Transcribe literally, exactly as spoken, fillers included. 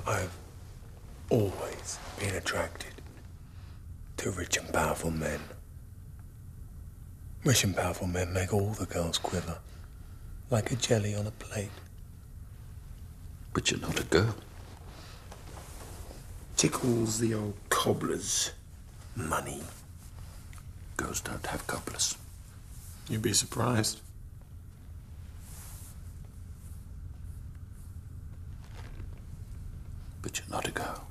I've always been attracted to rich and powerful men. Rich and powerful men make all the girls quiver, like a jelly on a plate. But you're not a girl. Tickles the old cobblers. Money. Girls don't have cobblers. You'd be surprised. But you're not a girl.